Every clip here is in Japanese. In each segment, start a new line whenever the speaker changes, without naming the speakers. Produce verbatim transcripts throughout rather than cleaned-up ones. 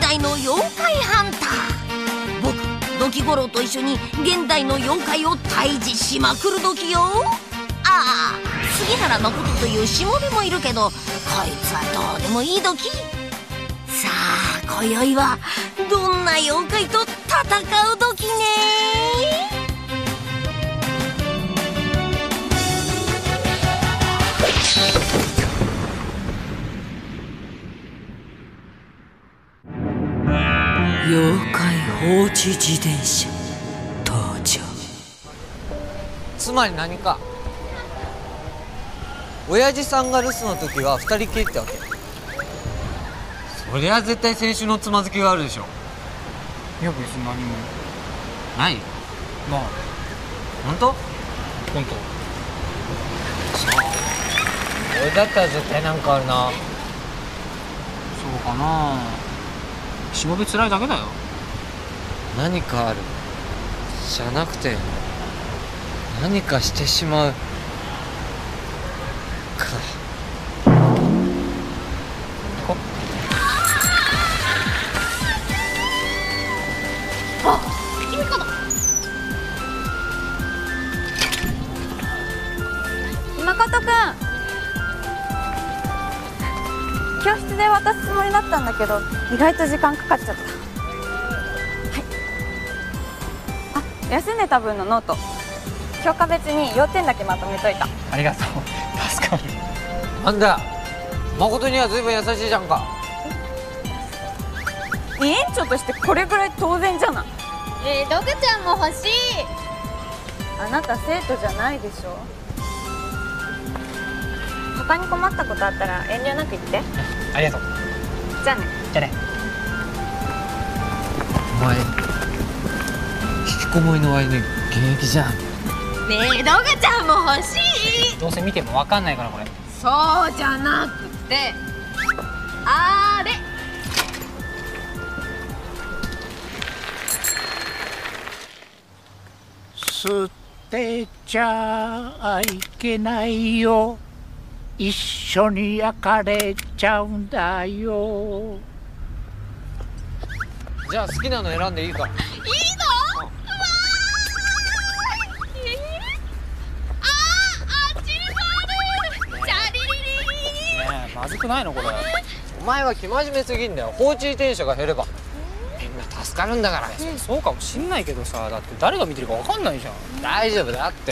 代の妖怪ハンター。僕ドキゴロウと一緒に現代の妖怪を退治しまくる時よ。ああ、杉原誠というしもべもいるけど、こいつはどうでもいい時。さあ今宵はどんな妖怪と戦う時ね。
妖怪放置自転車登場。
つまり何か、親父さんが留守の時は二人きりってわけ。そりゃ絶対先週のつまずきがあるでしょ。
いや別に何も
ない。
まあ
本当？
本当。
俺だったら絶対なんかあるな。
そうかな。しもべつらいだけだよ。
何かあるじゃなくて、何かしてしまうか。
こ
あ、君かな。
誠くん、教室で渡すつもりだったんだけど意外と時間かかっちゃった。はい。あ、休んでた分のノート教科別に要点だけまとめといた。
ありがとう。助かる。
なんだ、誠には随分優しいじゃんか。
委員長としてこれぐらい当然じゃない。
えー、ドクちゃんも欲しい。
あなた生徒じゃないでしょ。他に困ったことあったら遠慮なく言って。
ありがとう。
じゃあね。
じゃあね。
お前引きこもりの割に現役じゃん。
ねえ、ドクちゃんも欲しい。
どうせ見てもわかんないからこれ。
そうじゃなくて、あれ。
捨てちゃいけないよ、一緒に焼かれちゃうんだよ。
じゃあ好きなの選んでいいから。
いいの？わーい。あー、あっちにもある。チャリリリー。
ねえ、まずくないのこれ。
お前は生真面目すぎんだよ。放置自転車が減ればみんな助かるんだから。
そうかもしんないけどさ、だって誰が見てるかわかんないじゃん。
大丈夫だって。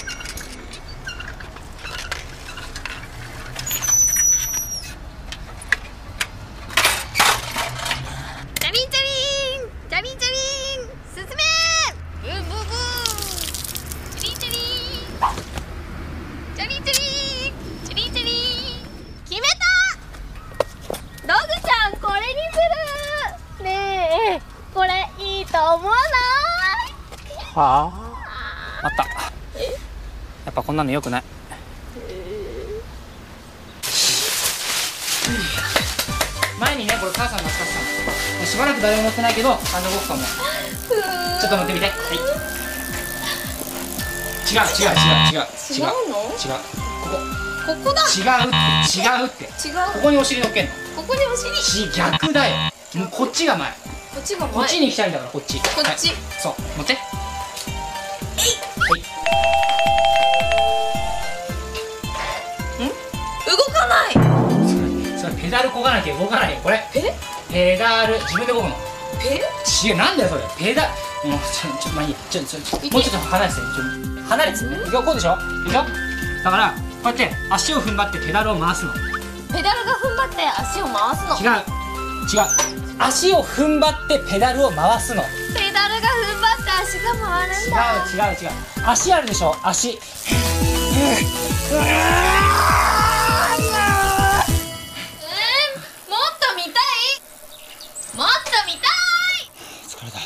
チャリンチャリン、チャリンチャリン、進め。ブーブーブー。チャリンチャリン、チャリンチャリン、チャリンチャリン。決めた。ドグちゃんこれにする。ねえ、これいいと思わない？
は
あった。やっぱこんなの良くない。前にね、これ母さんが使ってたの。しばらく誰も乗ってないけど、あの僕かも。ちょっと乗ってみて。はい。違う違う違う違う違う。
違うの？
違う。ここ。
ここだ。
違うって違うって。
違う。
ここにお尻乗っけんの。
ここにお尻。
ち逆だよ。もうこっちが前。
こっちが前。
こっちに行きたいんだからこっち。
こっち。
はい、そう乗って。はい。
ん？動かない。
それそれペダルこがなきゃ動かないよこれ。
え？
ペダル自分でこぐの。
え？
違う、なんだよそれ。ペダル。もうちょちょまあいいや。ちょちょちょもうちょっと離れて。ちょ離れて。いくよ、こうでしょ。いくよ。だからこうやって足を踏ん張ってペダルを回すの。
ペダルが踏ん張って足を回すの。
違う違う。足を踏ん張ってペダルを回すの。
ペダルが踏ん張って足が回るんだ。
違う違う違う。足あるでしょ、足。
うん、もっと見たい。もっと見たい。
疲れた。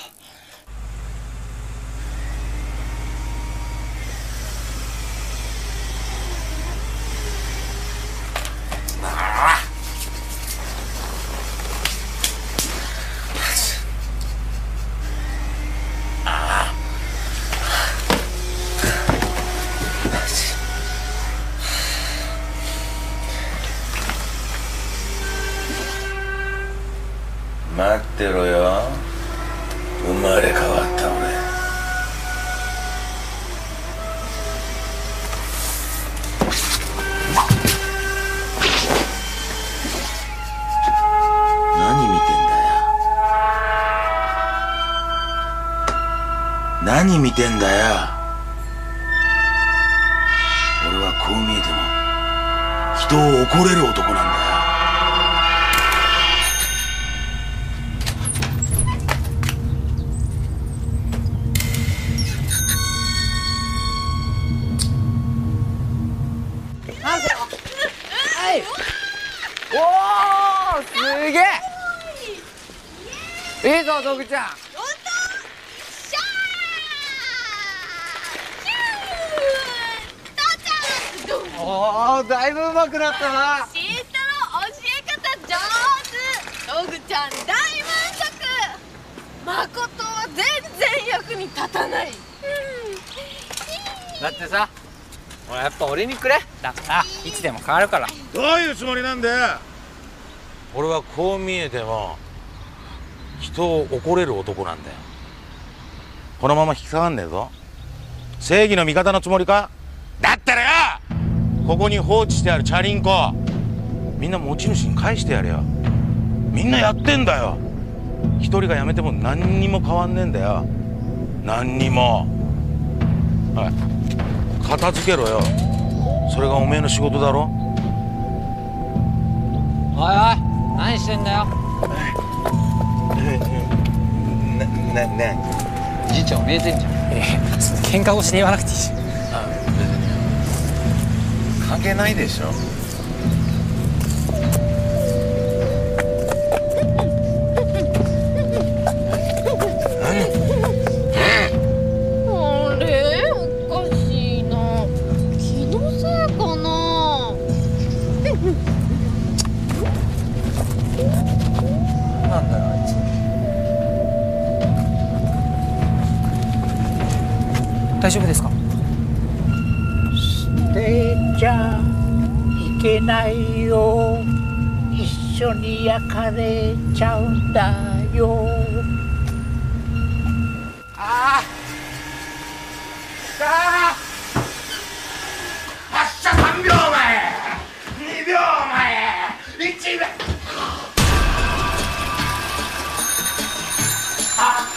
ってろよ。生まれ変わった俺。何見てんだよ。何見てんだよ。俺はこう見えても人を怒れる男なんだよ。
おお、すげえ。いいぞ、ドグちゃん。おお、だいぶ上手くなったな。
シータの教え方上手。ドグちゃん大満足。マコトは全然役に立たない。
だってさ、俺やっぱ俺にくれ。
だからいつでも変わるから。
どういうつもりなんだよ。俺はこう見えても人を怒れる男なんだよ。このまま引き下がんねえぞ。正義の味方のつもりか。だったらよ、ここに放置してあるチャリンコみんな持ち主に返してやれよ。みんなやってんだよ。一人が辞めても何にも変わんねえんだよ。何にも。はい、片付けろよ。それがおめえの仕事だろ。
おいおい、何してんだよ。
な、な、な、
じいちゃん見えてんじゃん。ええ、喧嘩をして言わなくていいし。
あ、別に関係ないでしょ。
あれ、おかしいな。気のせいかな。
なんだよ、あいつ。
大丈夫ですか。
捨てちゃいけないよ。一緒に焼かれちゃうんだよ。
ああ、さあ、発射さんびょうまえ、にびょうまえ、いちびょう。あ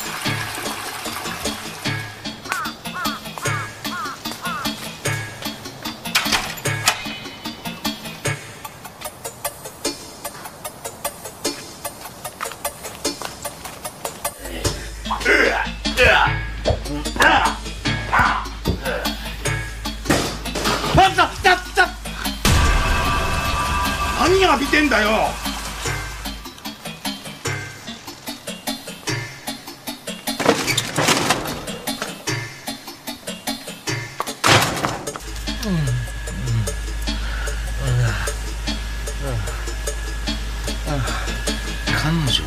何浴びてんだよ。彼女？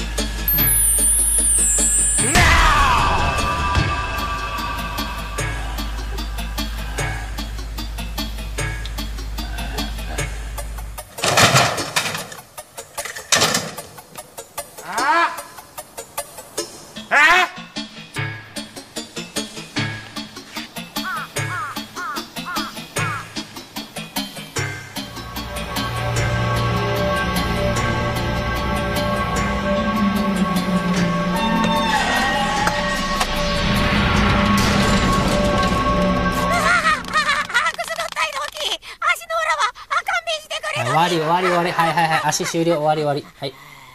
終わり終わり終わり、はいはいはい、足終了、終わり終わり、はい。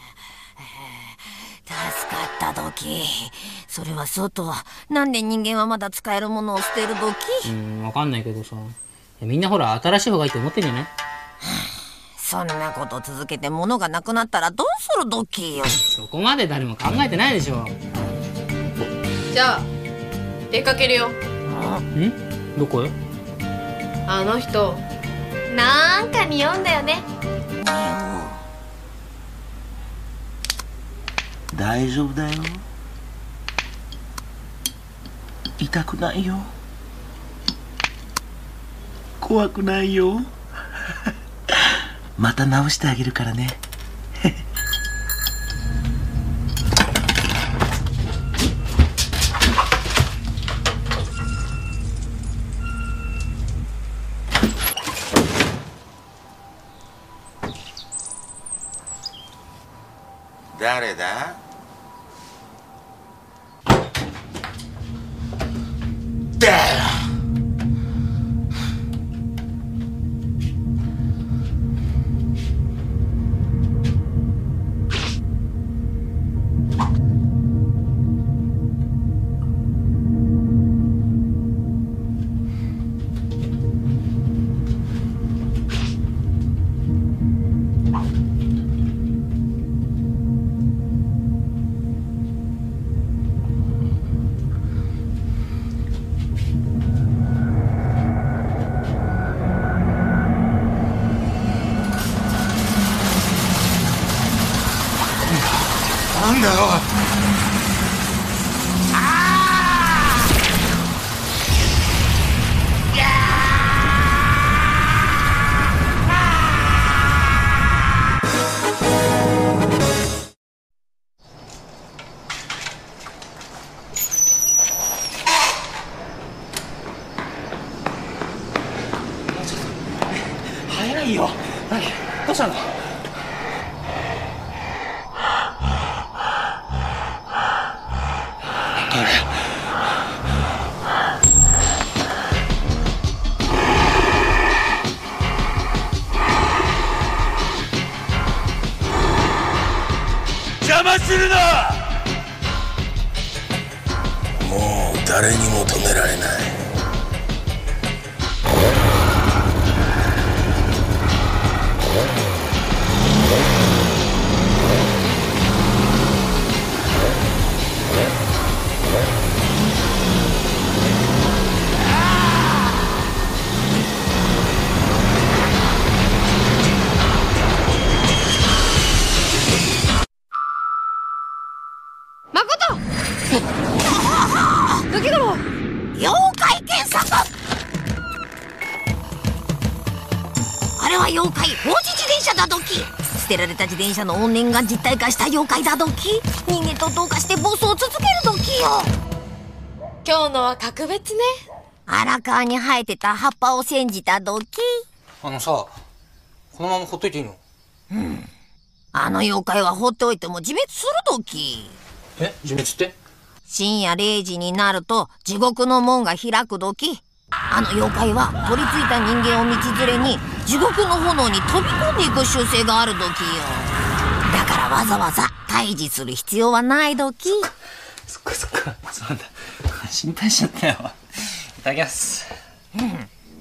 助かったドキ。それはそうと、なんで人間はまだ使えるものを捨てるドキ。
うーん、わかんないけどさ、みんなほら新しい方がいいと思ってんじゃない。
そんなこと続けて物がなくなったらどうするドキよ。
そこまで誰も考えてないでしょ。
じゃあ出かけるよ。
ん？どこへ？
あの人なんか匂うんだよね。
大丈夫だよ。痛くないよ。怖くないよ。また直してあげるからね。 誰だ？だよ。なんだよ。
早いよ。何？どうしたの？
邪魔するな。もう誰にも止められない。
ドキドロ妖怪検索。あれは妖怪放置自転車だドキ。捨てられた自転車の怨念が実体化した妖怪だドキ。人間と同化して暴走を続けるドキよ。
今日のは格別ね。
荒川に生えてた葉っぱを煎じたドキ。
あのさ、このままほっといていいの？
うん。あの妖怪は放っておいても自滅するドキ。
え？自滅って？
深夜れいじになると地獄の門が開くドキ。あの妖怪は取り付いた人間を道連れに地獄の炎に飛び込んでいく習性があるドキよ。だからわざわざ退治する必要はないドキ。
そっかそっか、そうなんだ。心配しちゃったよ。いただきます。
うん。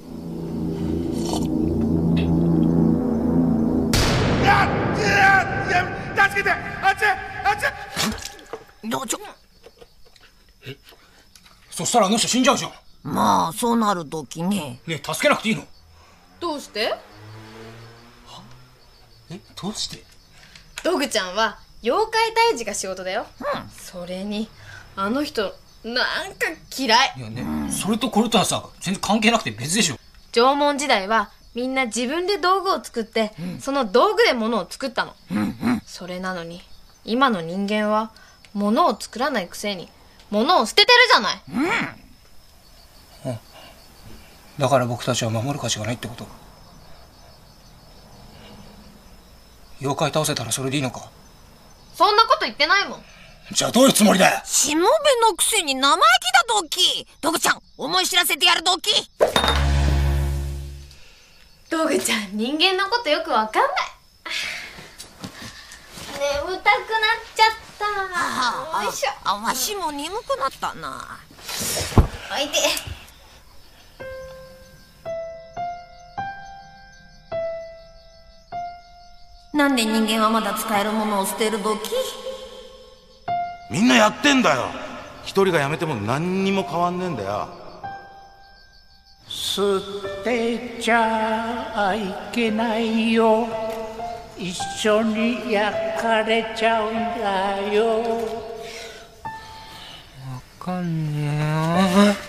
助けて。あっちあっち。
どうちょ。
え、そしたらあの人死んじゃうじゃん。
まあそうなるときね。
ねえ、助けなくていいの？
どうして？
え、どうして？
ドグちゃんは妖怪退治が仕事だよ。
うん。
それにあの人なんか嫌い。
いやね、うん、それとこれとはさ全然関係なくて別でしょ。
縄文時代はみんな自分で道具を作って、うん、その道具で物を作ったの、うんうん、それなのに今の人間は物を作らないくせに物を捨ててるじゃない。
うん、うん、だから僕たちは守る価値がないってこと？妖怪倒せたらそれでいいのか？
そんなこと言ってないもん。
じゃあどういうつもりだよ。
しもべのくせに生意気だドキ。ドグちゃん思い知らせてやるドキ。
ドグちゃん人間のことよくわかんない。眠たくなっちゃった。
ああ、
よいしょ。
あ、わしも眠くなったな。
おいで。
なんで人間はまだ使えるものを捨てるドキ？
みんなやってんだよ。一人がやめても何にも変わんねえんだよ。
捨てちゃいけないよ、一緒に焼かれちゃうんだよ。
わかんねえよ。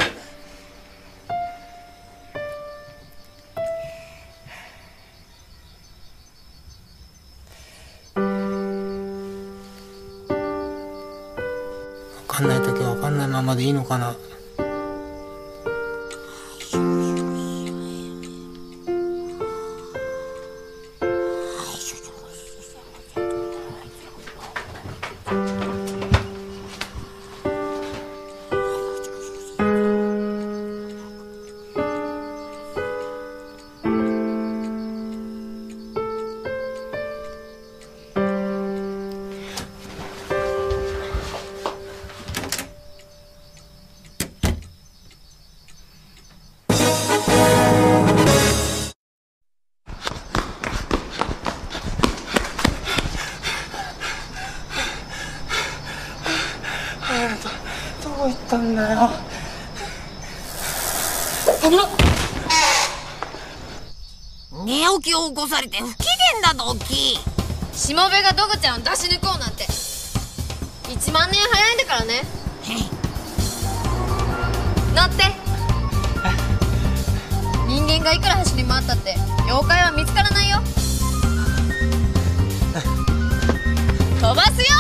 わかんないときはわかんないままでいいのかな。
寝起きを起こされて不機嫌だドキ。
しもべがドグちゃんを出し抜こうなんていちまん年早いんだからね。乗って。人間がいくら走り回ったって妖怪は見つからないよ。飛ばすよ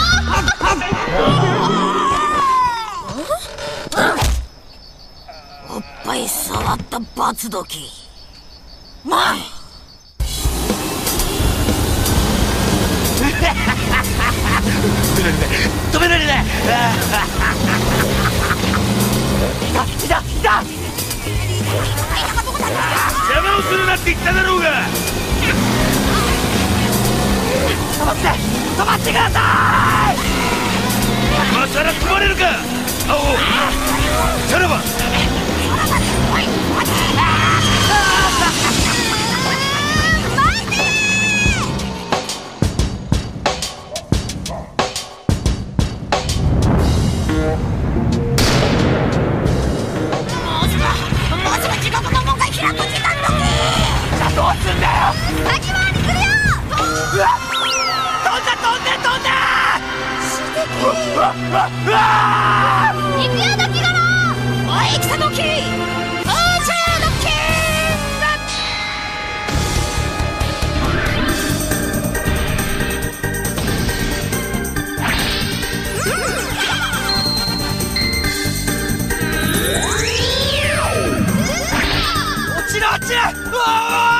おっぱい触った罰ドキ。まあ
止められない。いたいたいた。
邪魔をするなって言っただろうが。
止まって止まってください。
今さら止まれるか青。さらば
どうすんだよ。先回り来るよ。うわ、飛んだ飛んで飛んだ。行くよドキゴロ。おい来たドキ。おーちゃードキー。落ちろ落ちろ。うわ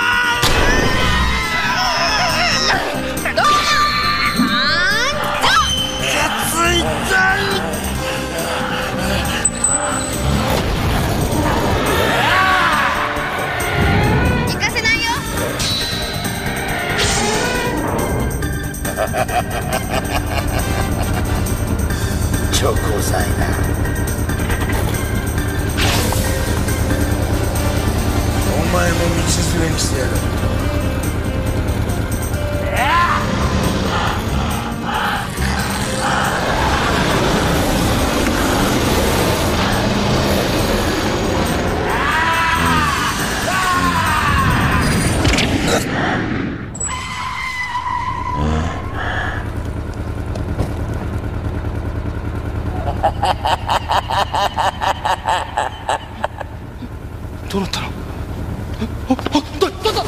チョコザイだ。お前も道連れにしてやる。どうなったの？あ、あ、だ、だ、だ。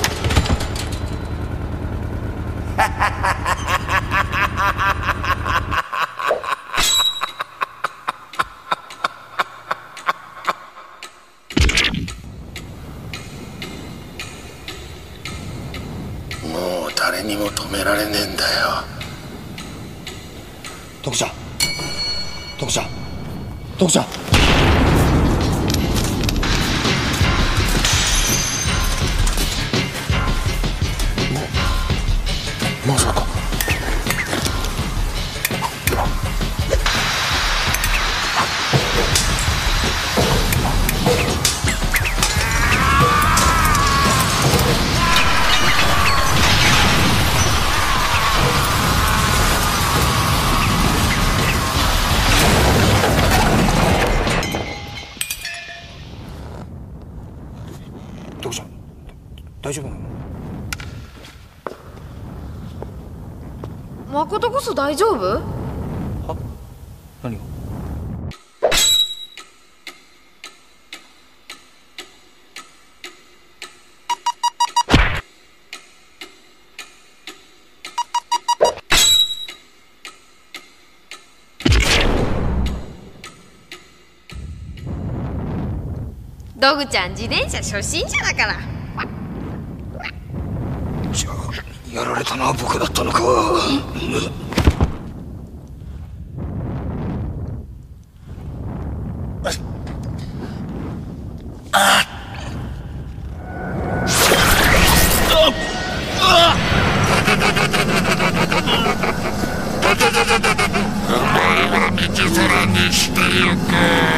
もう誰にも止められねえんだよ。徳ちゃん、徳ちゃん、徳ちゃん。まさか。徳ちゃん、大丈夫なの？
誠こそ大丈夫？
は？何が？
ドグちゃん自転車初心者だから。
じゃあやられたのは僕だったのか。お前は道連れにしてゆく。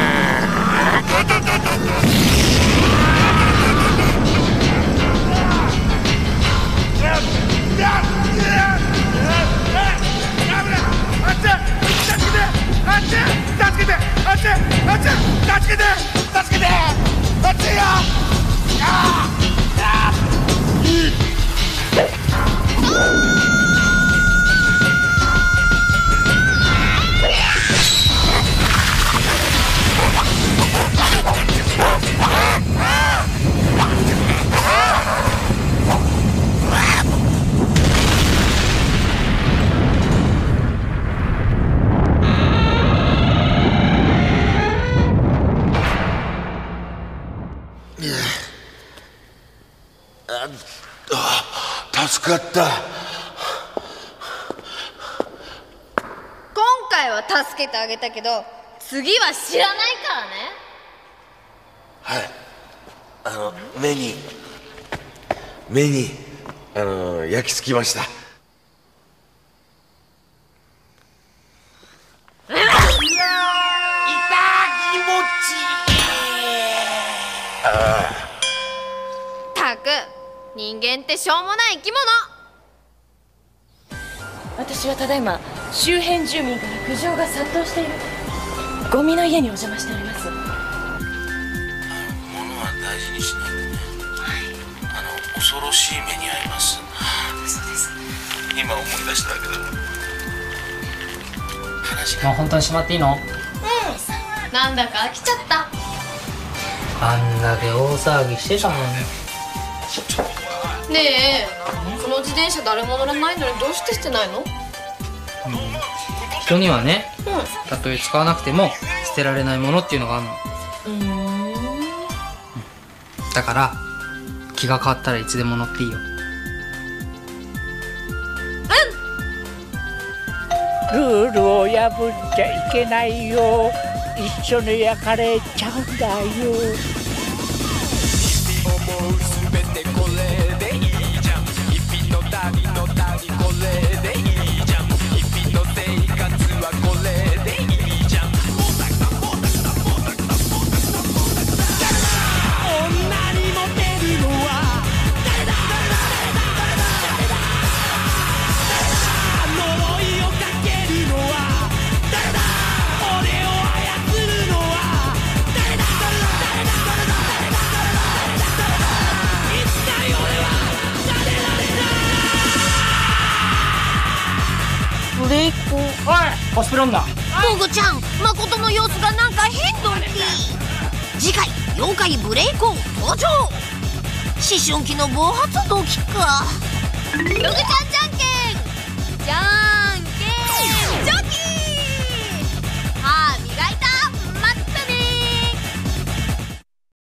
助けて助けて助けて助けて助けてあっちよ。 助かった。
今回は助けてあげたけど次は知らないからね。
はい、あの目に目にあの焼き付きました。
いやー、痛気持ちいい。
あ
たく人間ってしょうもない生き物。
私はただいま周辺住民から苦情が殺到しているゴミの家にお邪魔しております。
物は大事にしないとね、あの恐ろしい目に遭います。
そうです。
今思い出したけど話が
もう本当にしまっていいの？
うん、なんだか飽きちゃった。
あんだけ大騒ぎしてたのに。
ねえ、この自転車誰も乗らないのにどうして捨てないの？
人にはね、
う
たとえ使わなくても捨てられないものっていうのがあるの。
ん。うーん。
だから気が変わったらいつでも乗っていいよ。
ルールを破っちゃいけないよ。一緒に焼かれちゃうんだよ。
おい、コスプレ女。
モグちゃん、誠の様子がなんか変ドンキ。次回妖怪ブレイコー登場。思春期の暴発ドキか。
ログちゃんじゃんけん。